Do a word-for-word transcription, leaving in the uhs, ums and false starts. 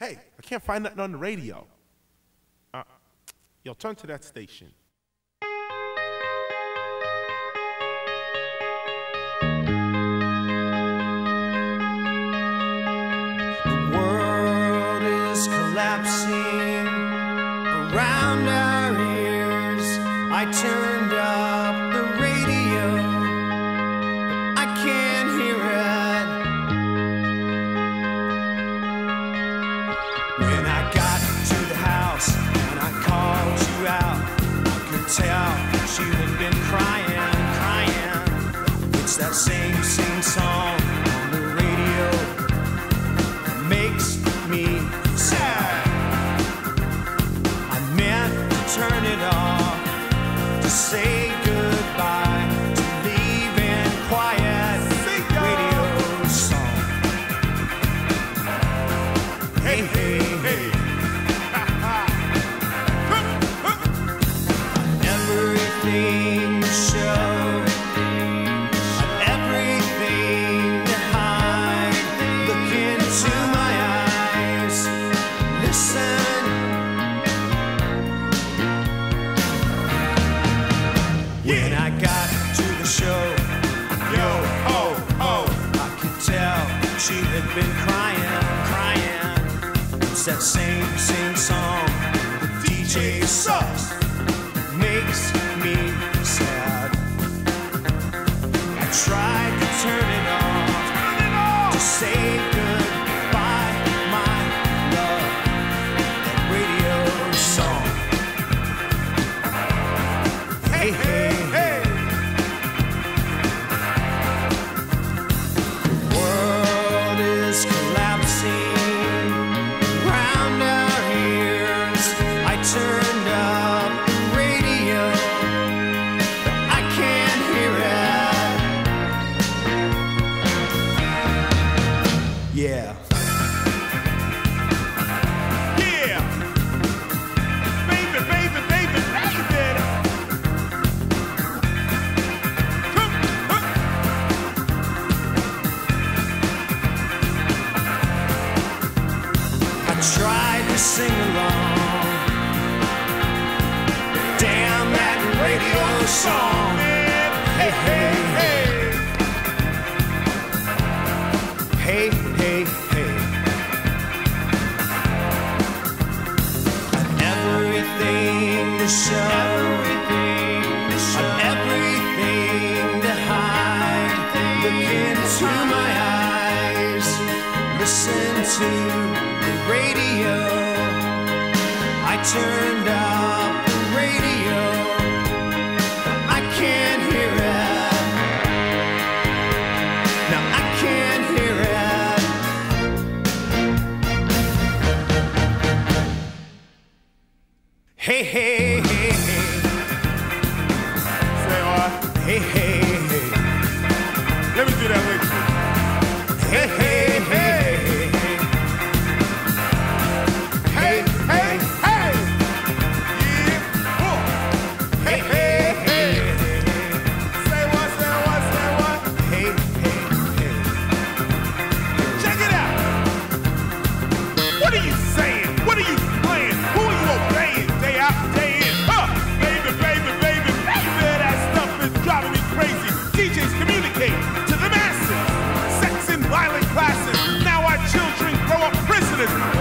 Hey, I can't find nothing on the radio. Uh, yo, turn to that station. The world is collapsing around our ears. I turned up the radio, but I can't hear it. When I got to the house and I called you out, I could tell you had been crying, crying. It's that same, same song on the radio that makes me sad. I meant to turn it off, to say goodbye, to leave in quiet radio song. Hey, hey, hey. Everything to show, everything to hide. Look into my eyes, listen. When I got to the show, yo, oh, oh, I could tell she had been crying, crying. It's that same, same song. The D J sucks, makes me sad. I tried to turn it off, to say goodbye, my love. That radio song. Hey, hey, hey. The world is collapsing around our ears. I turned up the radio, but I can't hear it. Yeah. Yeah! Baby, baby, baby, baby! Come, huh. I tried to sing along. Damn that radio song. Hey, hey, hey. Hey, hey, hey. Everything to show, everything to show, everything to hide. Look into my eyes, listen to the radio. I turned up the radio, I can't hear it. Now I can't hear it. Hey, hey, hey, hey. Say what? Hey, hey, hey. Let me do that with you. Hey, hey, hey. Hey, hey, hey! Yeah! Oh. Hey, hey, hey! Say what, say what, say what? Hey, hey, hey. Check it out! What are you saying? What are you playing? Who are you obeying? Day out, day in. Huh! Baby, baby, baby, baby, that stuff is driving me crazy. D Js communicate to the masses. Sex and violent classes. Now our children grow up prisoners.